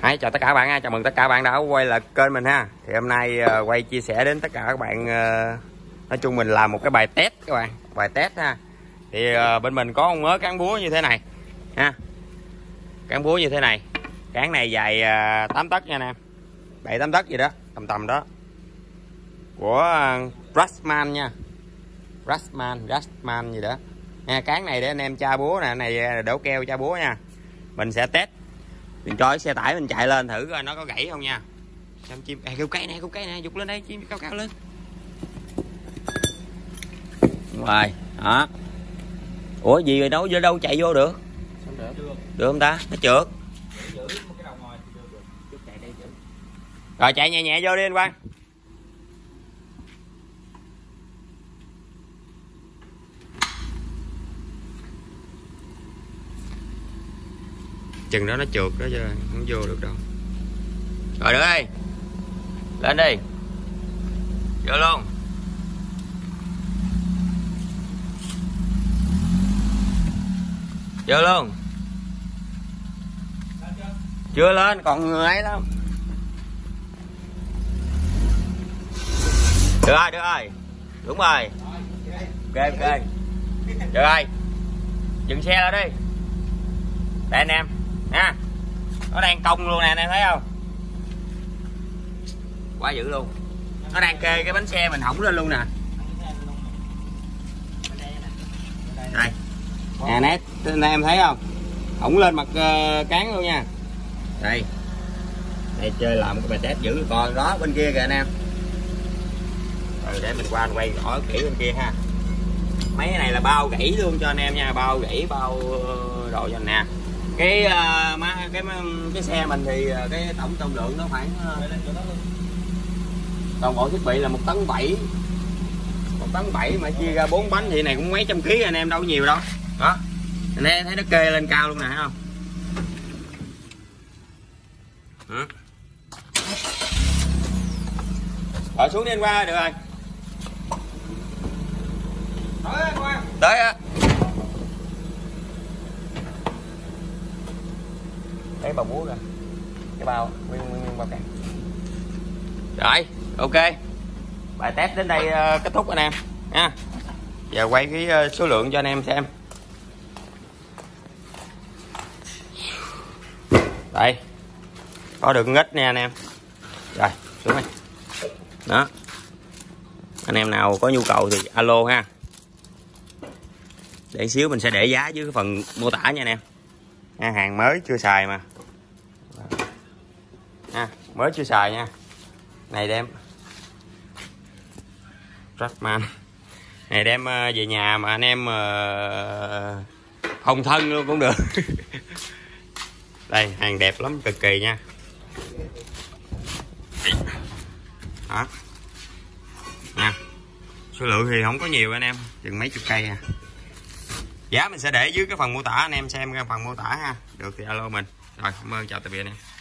Hãy chào tất cả các bạn ha, chào mừng tất cả các bạn đã quay lại kênh mình ha. Thì hôm nay quay chia sẻ đến tất cả các bạn, nói chung mình làm một cái bài test các bạn, bài test ha. Thì bên mình có một mớ cán búa như thế này ha, cán búa như thế này, cán này dài 8 tấc nha anh em, 7-8 tấc gì đó, tầm đó, của Brashman nha, Brashman gì đó nha. Cán này để anh em tra búa nè, này đổ keo tra búa nha. Mình sẽ test, mình cho cái xe tải mình chạy lên thử coi nó có gãy không nha. Xem chim kêu cây nè, dục lên đây, chim cao lên. Rồi đó. Ủa gì rồi, đâu chạy vô được? Được không ta? Nó trượt. Rồi chạy nhẹ vô đi anh Quang. Chừng đó nó trượt đó chứ không vô được đâu. Rồi được ơi, lên đi, vô luôn. Vô luôn. Chưa lên, còn người ấy lắm. Được rồi, đúng rồi. Ok. Được rồi, dừng xe lại đi. Đây anh em nha, nó đang cong luôn nè, anh em thấy không? Quá dữ luôn. Nó đang kê cái bánh xe mình hỏng lên luôn nè. Đây nè, nét anh em thấy không, hỏng lên mặt cán luôn nha. Đây chơi làm cái bài test dữ. Còn đó bên kia kìa anh em. Rồi để mình qua quay rõ kỹ bên kia ha. Mấy cái này là bao gãy luôn cho anh em nha, bao gãy bao đồ cho anh nè. Cái xe mình thì cái tổng trọng lượng nó khoảng toàn bộ thiết bị là 1,7 tấn, mà chia ra 4 bánh thì này cũng mấy trăm ký anh em, đâu có nhiều đâu. Đó anh em thấy nó kê lên cao luôn nè, thấy không? Rồi xuống đi anh qua được rồi. Tới á. Lấy bao búa ra, cái bao nguyên bao cạn. Rồi ok, bài test đến đây kết thúc anh em nha. Giờ quay cái số lượng cho anh em xem. Đây có được ít nha anh em. Rồi xuống đây đó, anh em nào có nhu cầu thì alo ha. Để xíu mình sẽ để giá dưới cái phần mô tả nha anh em. Hàng mới chưa xài mà mới chưa xài nha. Này đem Brashman này đem về nhà mà anh em phòng thân luôn cũng được. Đây hàng đẹp lắm, cực kỳ nha. Đó nha, số lượng thì không có nhiều anh em, chừng mấy chục cây à. Giá mình sẽ để dưới cái phần mô tả, anh em xem cái phần mô tả ha. Được thì alo mình. Rồi cảm ơn, chào tạm biệt anh em.